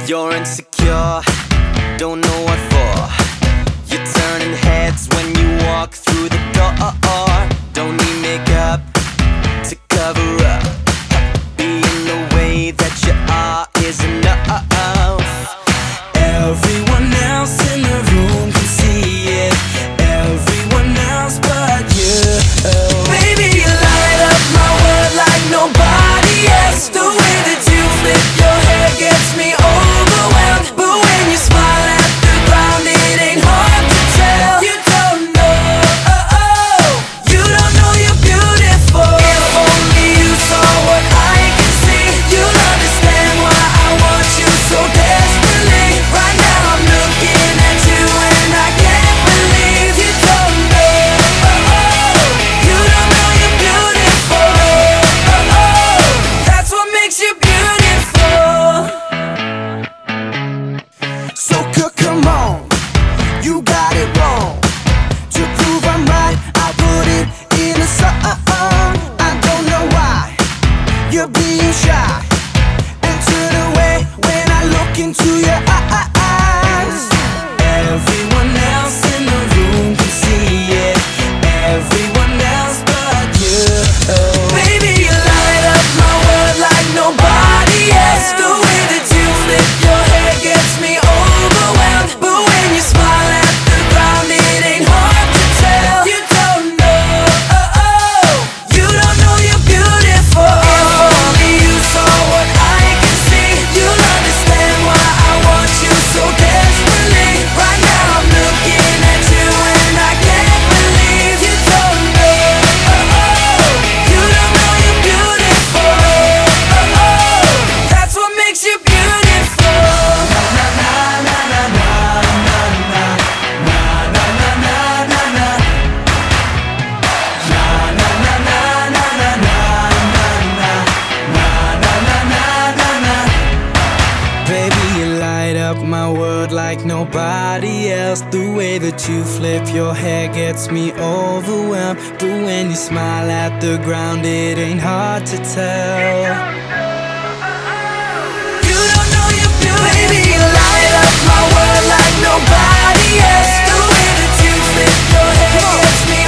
You're insecure, don't know what for. You're turning heads when you walk through the door. Don't need makeup to cover up. Being the way that you are is enough. Everyone else in the room can see it, everyone else but you. Baby, you light up my world like nobody else. The way that you flip your hair gets me overwhelmed. But when you smile at the ground, it ain't hard to tell. You don't know you're beautiful. If only you saw what I can see, you'll understand why I want you so desperately. Right now I'm looking at you and I can't believe you don't know. You don't know you're beautiful. That's what makes you beautiful. So come on, you got it wrong. To prove I'm right, I put it in a song. I don't know why you're being shy and turn away when I look into your eyes. Everyone else in the room can see it, everyone else but you. Baby, you light up my world like nobody else. The way that you flip your hair gets me overwhelmed. But when you smile at the ground, it ain't hard to tell. You don't know you're beautiful. If only you saw what I can see, you'll understand why I want you so desperately. Right now I'm looking at you and I can't believe you don't know. You don't know you're beautiful. That's what makes you beautiful. Baby, you light up my world like nobody else. The way that you flip your hair gets me overwhelmed. But when you smile at the ground, it ain't hard to tell. You don't know you're beautiful. Baby, you light up my world like nobody else. The way that you flip your hair gets me